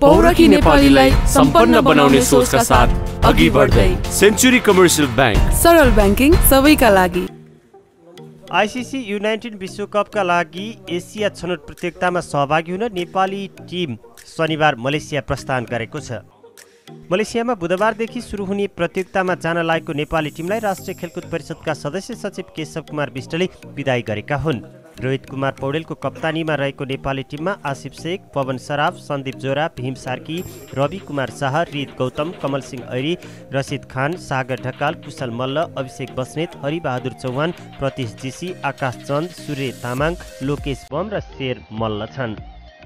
पौरखी नेपालीलाई सम्पन्न बनाउने सोचका साथ अघि बढ्दै सेन्चुरी कमर्सियल ब्याङ्क, सरल ब्याङ्किङ सबैका लागि। आइसिसी U19 विश्वकपका लागि एसिया छनौट प्रतियोगितामा सहभागी हुन नेपाली टिम शनिबार मलेसिया प्रस्थान गरेको छ। मलेसियामा बुधबारदेखि सुरु हुने प्रतियोगितामा जान लागेको नेपाली टिमलाई राष्ट्रिय खेलकुद परिषदका सदस्य सचिव केशव कुमार विष्टले बिदाई गरेका हुन्। रोहित कुमार पौडेलको कप्तानीमा रहेको नेपाली टिममा आसिफ शेख, पवन सराफ, सन्दीप जोरा, भीम सार्की, रवि कुमार शाह, रित गौतम, कमल सिंह ऐरी, रसिद खान, सागर ढकाल, कुशल मल्ल, अभिषेक बस्नेत, हरिबहादुर चौहान, प्रतीश जीसी, आकाश चन्द, सूर्य तामाङ, लोकेश बम र शेर मल्ल छन्।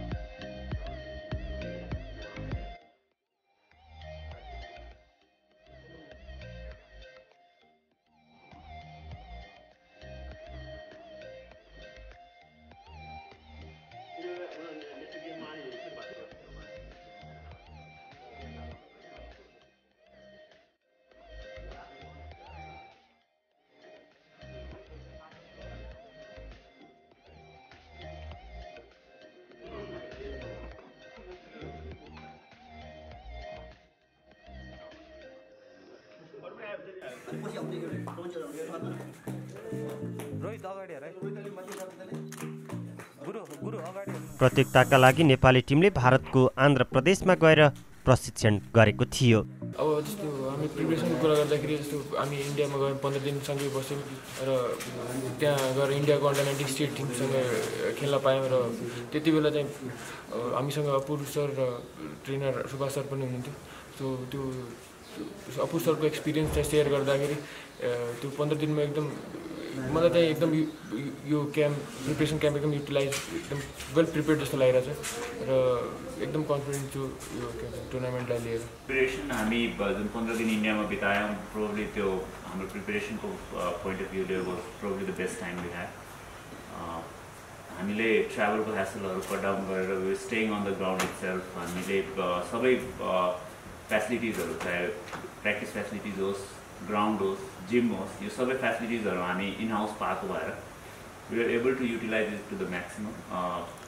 प्रतियोगिताका लागि नेपाली टिमले भारतको आन्ध्र प्रदेशमा गएर प्रशिक्षण गरेको थियो। अब जस्तो हामी प्रिपरेसनको कुरा गर्दाखेरि जस्तो हामी इन्डियामा गयौँ, 15 दिनसँगै बस्यौँ र त्यहाँ गएर इन्डियाको अन्डर-19 स्टेट टिमसँग खेल्न पायौँ र त्यति बेला चाहिँ हामीसँग अपुर सर र ट्रेनर सुभाष सर पनि हुनुहुन्थ्यो। सो त्यो अपुर सरको एक्सपिरियन्स चाहिँ सेयर गर्दाखेरि त्यो 15 दिनमा एकदम मलाई चाहिँ एकदम यो प्रिपरेसन क्याम्प एकदम युटिलाइज एकदम वेल प्रिपेयर्ड जस्तो लागिरहेछ र एकदम कन्फिडेन्ट छु यो टुर्नामेन्टलाई लिएर। प्रिपरेसन हामी जुन 15 दिन इन्डियामा बितायौँ, प्रोब्ली त्यो हाम्रो प्रिपरेसनको पोइन्ट अफ भ्यूले was probably the best time we had. हामीले ट्राभलको ह्यासलहरू कट डाउन गरेर staying on the ground itself हामीले सबै फेसिलिटिजहरू, चाहे प्र्याक्टिस फेसिलिटिज होस्, ग्राउन्ड होस्, जिम होस्, यो सबै फेसिलिटिजहरू हामी इन हाउस पाएको भएर we are able to utilize it to the maximum.